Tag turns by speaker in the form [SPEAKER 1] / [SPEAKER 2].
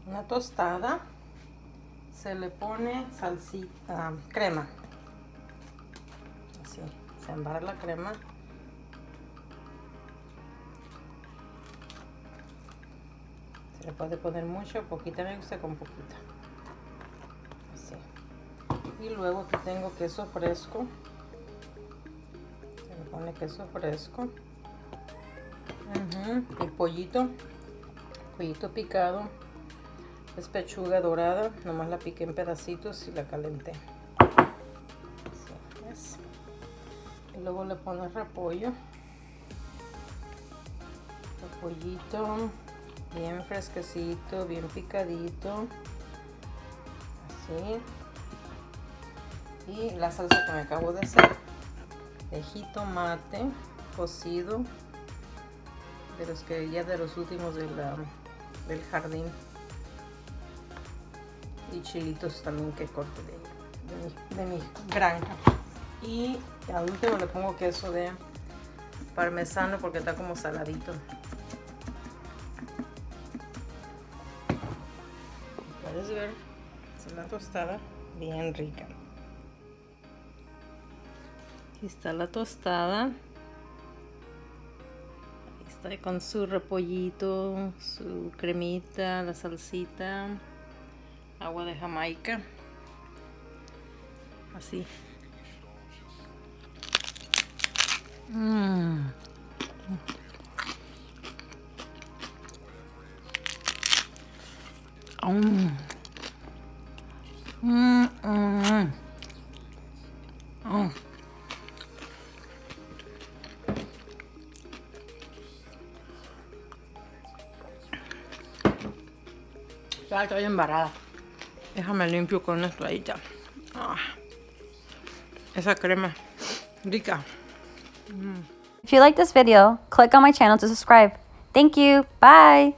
[SPEAKER 1] una tostada, se le pone salsita, crema. Así, se embarra la crema. Se le puede poner mucho, poquita, me gusta con poquita. Así. Y luego aquí tengo queso fresco. Se le pone queso fresco. El pollito picado. Es pechuga dorada, nomás la piqué en pedacitos y la calenté. Así es. Y luego le pones repollo. Repollito bien fresquecito, bien picadito. Así. Y la salsa que me acabo de hacer de jitomate cocido, de los que ya de los últimos del jardín, y chilitos también que corté de mi granja. Y al último le pongo queso de parmesano porque está como saladito. Puedes ver, es una tostada bien rica. Aquí está la tostada. Ahí está con su repollito, su cremita, la salsita, agua de Jamaica. Así. Ya estoy embarrada. Déjame limpio con una toallita. Esa crema rica.
[SPEAKER 2] If you like this video, click on my channel to subscribe. Thank you. Bye.